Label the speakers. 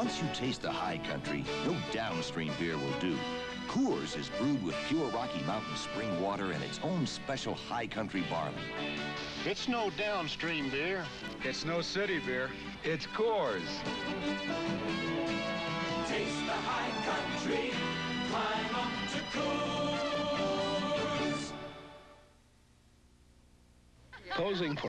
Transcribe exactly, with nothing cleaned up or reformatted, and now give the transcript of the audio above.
Speaker 1: Once you taste the high country, no downstream beer will do. Coors is brewed with pure Rocky Mountain spring water and its own special high country barley.
Speaker 2: It's no downstream beer.
Speaker 3: It's no city beer. It's Coors.
Speaker 4: Taste the high country. Climb up to Coors.
Speaker 2: Posing for